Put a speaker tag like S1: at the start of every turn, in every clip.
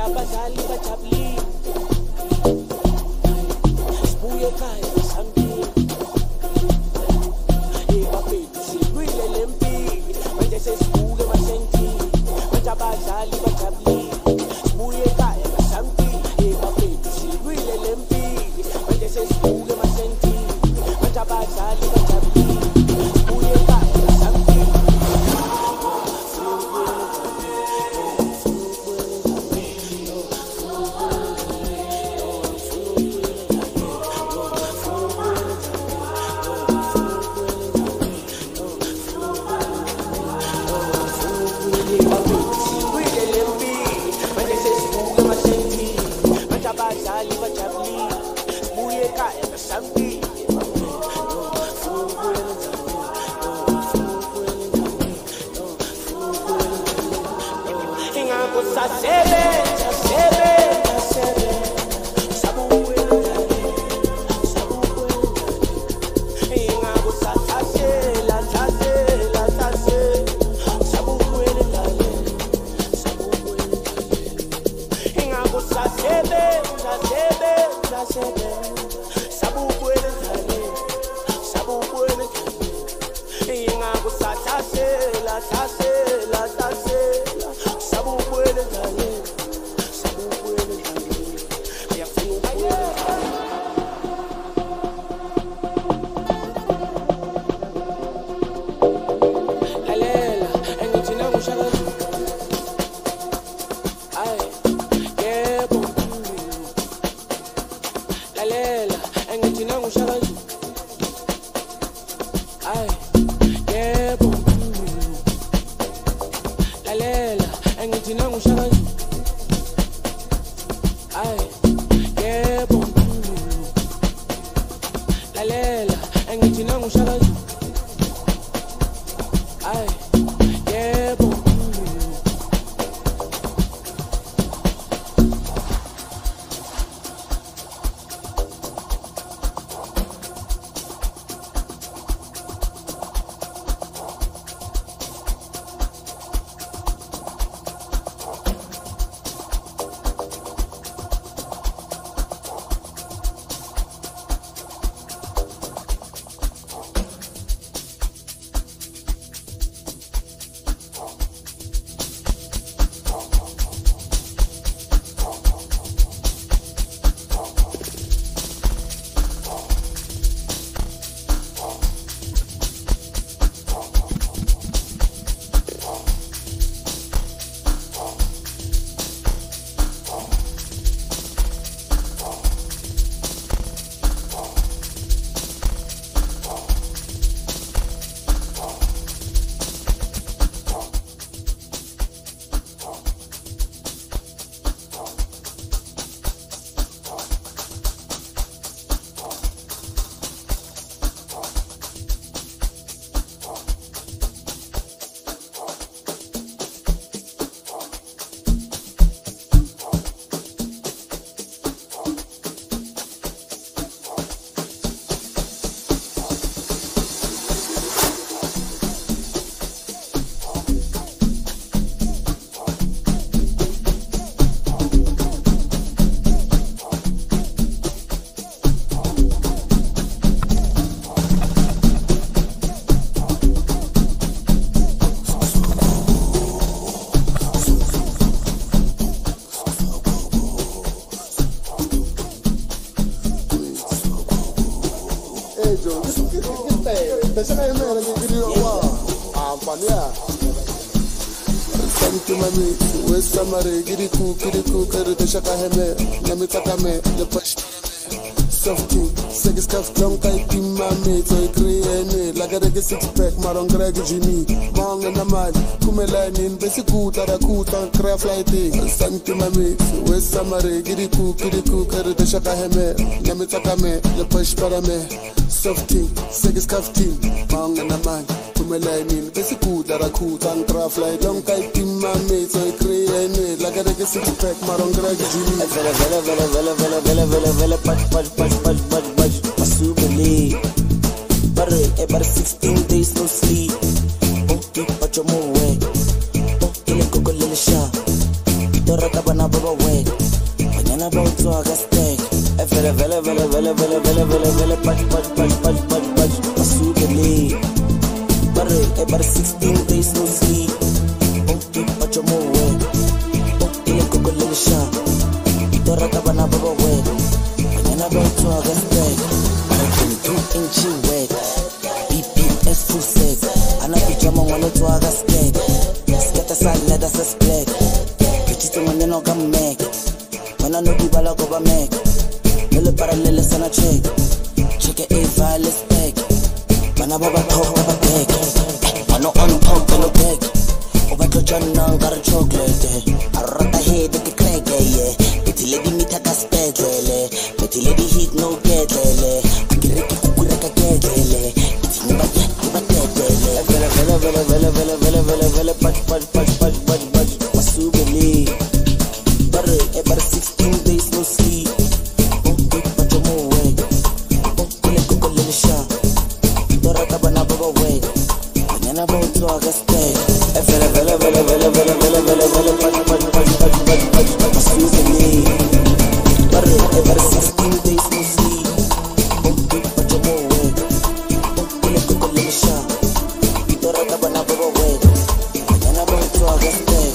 S1: abazali bajabulile sibuye ekhaya sambile bafethu silwile lempili manje sesibuke emasentini manje abazali bajabulile sibuye ekhaya sambile bafethu silwile lempili manje sesibuke emasentini manje abazali bajabulile sibuye ekhaya sambile
S2: Six-pack, marong greg Jimmy Mang na man, kumelanin Besi kuta da kuta, krea flighting Santi mami, west samare Kiriku, erite shaka heme Nami takame, le push para me Softing, segis kafting Mang na man, kumelanin Besi kuta da kuta, krea flight Long kai tim mami, so I crea ne Laga rege six-pack, marong greg Jimmy Vele, patch Masubali Ever 16 days no sleep. Oh, keep at your moe. Oh, in a coco little shop.
S3: Torata bana baba wet. Mañana va otro haga steak. Vele, vele, vele, vele, vele, vele, vele, vele, patch. Masudeli. Bare 16 days no sleep. Okay, pacho mo wet. Okay, coco little shop. Torata bana baba wet. Mañana va otro haga steak. Bare 22-inch wet. BPS full set. Ana pijama wano to haga steak. Sketa salada sa split. Kichito mwende no ka make. Mana no di bala ko ba make. Nele paralele sana check. Check it A let's back. Mana baba top baba back. Mano on top no back. Oba to jana ngara chocolate. Arata head the crack yeah. Betty lady mita ka spedele. Betty lady hit no gedele. Akireki kukura ka gedele. Timba tiba gedele. Vele patch. Masubeli. Bare 16 days no sleep. Okay, pacho mo wet. Okay, coco little shop. Torata bana baba wet. Mañana va otro haga steak. Vele patch. Masubeli. Bare 16 days no sleep. Okay, pacho mo wet. Okay, coco little shop. Torata bana baba wet. Mañana va otro haga steak.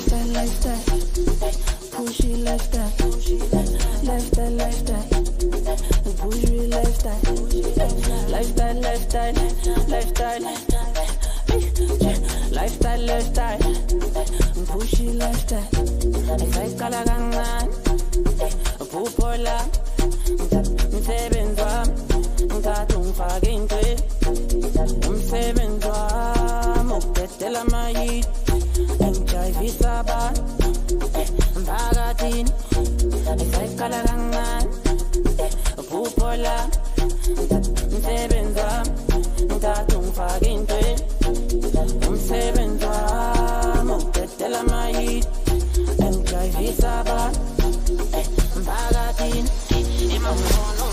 S4: lifestyle, pushy lifestyle, lifestyle, lifestyle, pushy lifestyle, lifestyle, lifestyle, lifestyle, lifestyle, lifestyle, pushy lifestyle. Ifakala kancane, uphuphola, umsebenzi wami, ngithatha ungifake intweni, umsebenzi wami ukudedela amayiti. Engijayivisa abantu emphakathini, isayikhala kancane, uphuphola, umsebenzi wami, ngithatha ungifake intweni, umsebenzi wami ukudedela amayiti. Engijayivisa abantu emphakathini, imangibona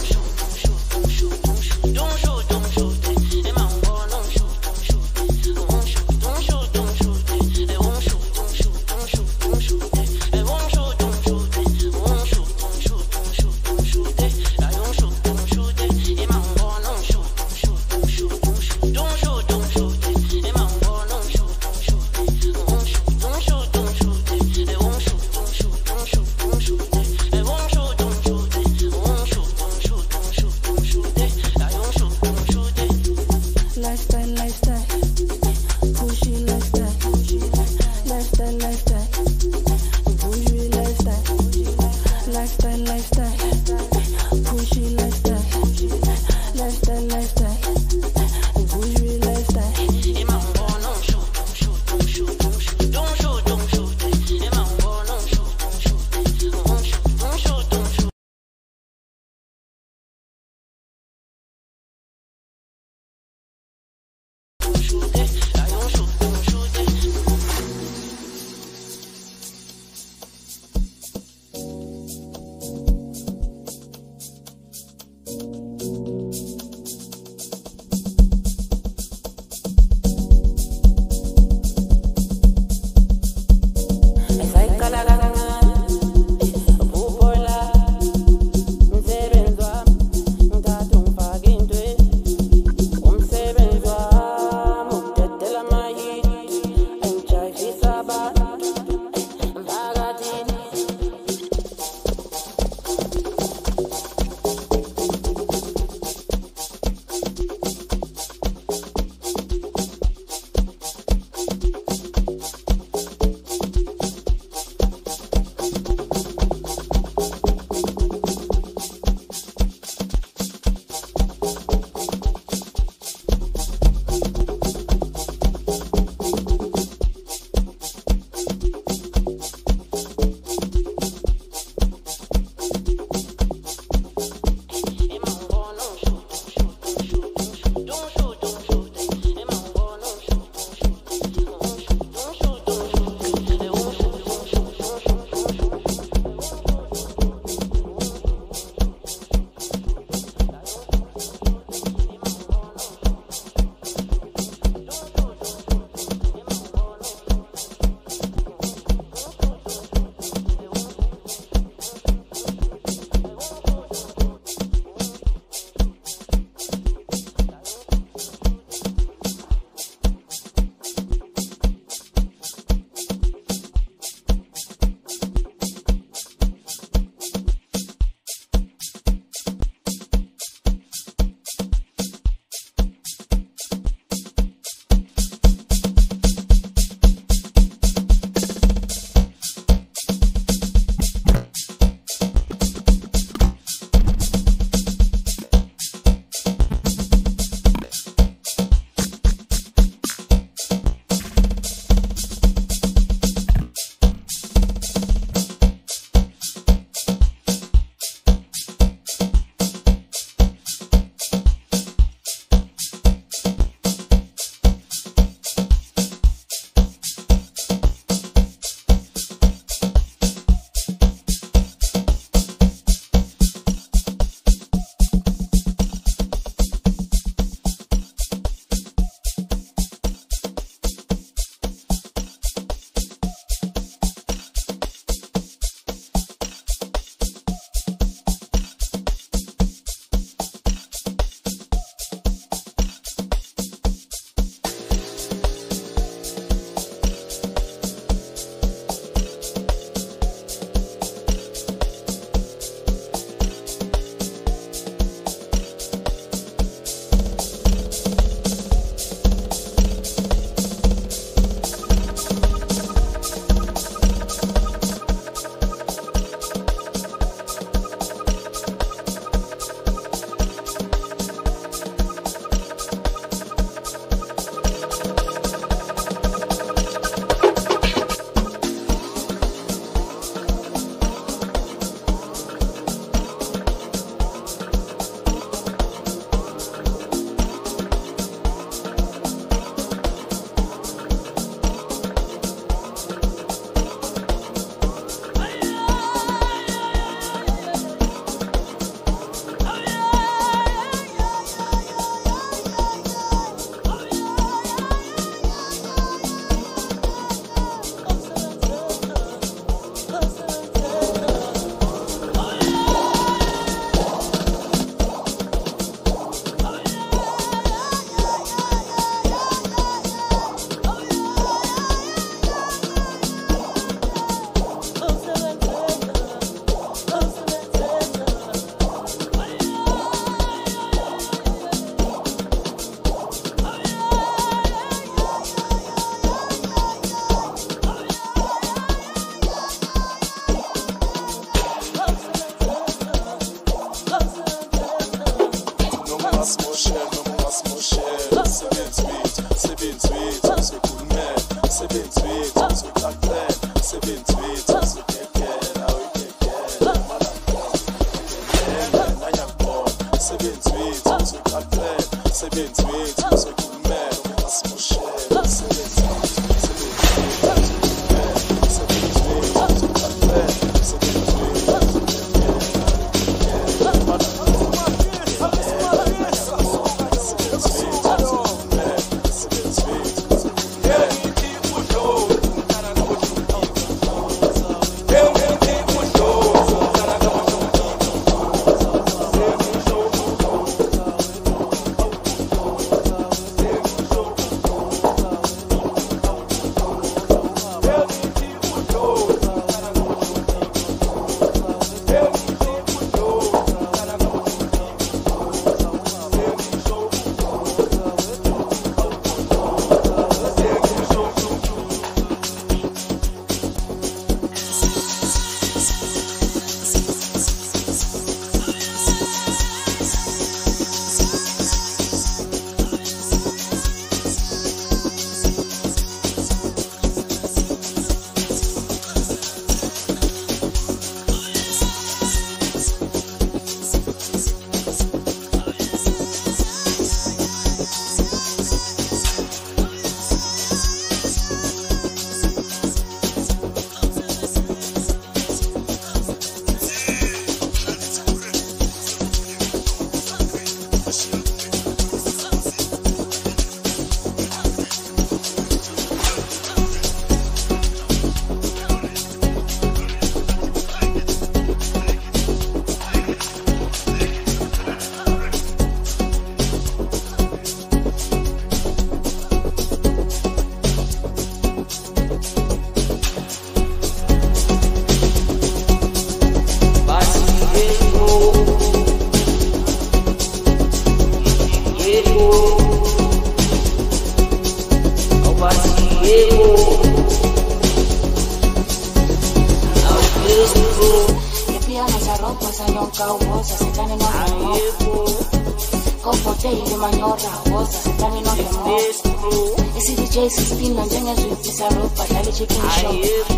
S4: piano sa ropa sa nyong kaubosa sa kanin ng mo. Komportable manyora bosa sa kanin ng mo. Isi DJ 16 nandiyan sweet sa ropa dali chicken show.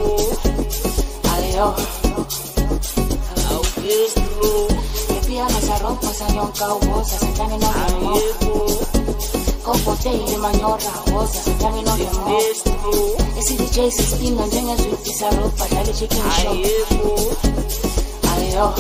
S4: Ayo. Piano sa ropa sa nyong kaubosa sa kanin ng mo. Komportable manyora bosa sa kanin ng mo. Isi DJ 16 nandiyan sweet sa ropa dali chicken show. Ayo.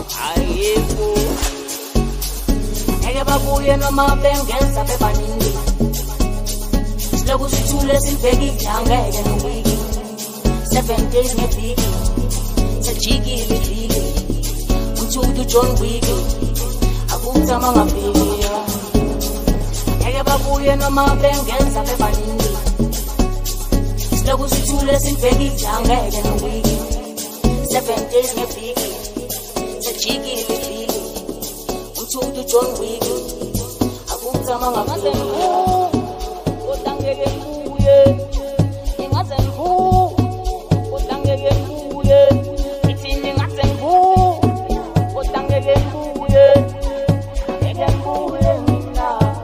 S4: Ege babuye no mabengen sa pepanindi. Slogu situle sinfegi changa ege no wiki. 7 days me fiki. Sa chiki fiki. Mchudu John wiki. Abuta mga fiki. Ege babuye no mabengen sa pepanindi. Slogu situle sinfegi changa ege no wiki. 7 days me fiki. Chiki fiki, mchudu John Wick, abuta mga mazengu, utangege mbuye, ingazengu, utangege mbuye, itini ngazengu, utangege mbuye, ege mbuye nina,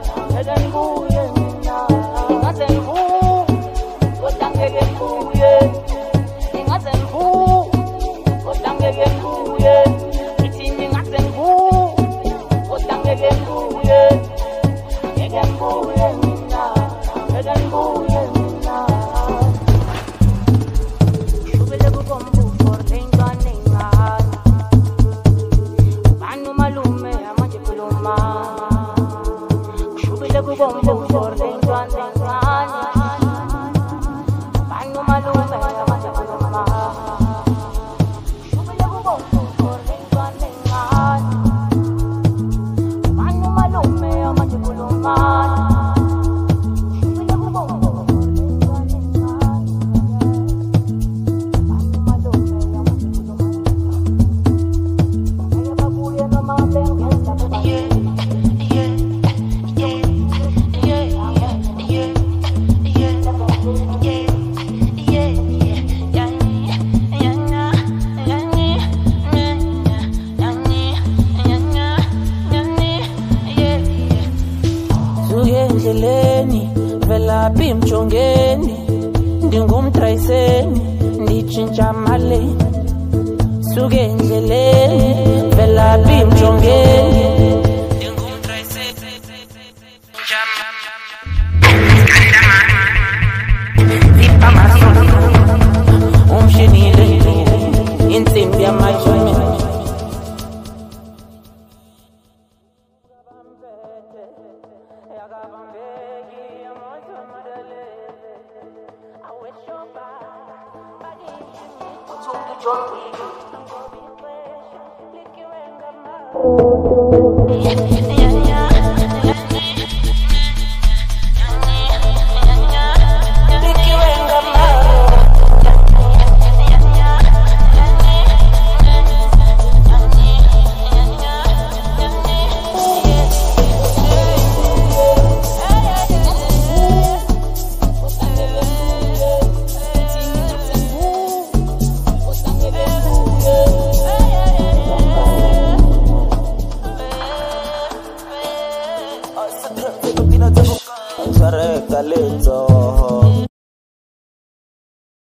S4: ingazengu, utangege mbuye, ingazengu, utangege mbuye.
S5: Yeah.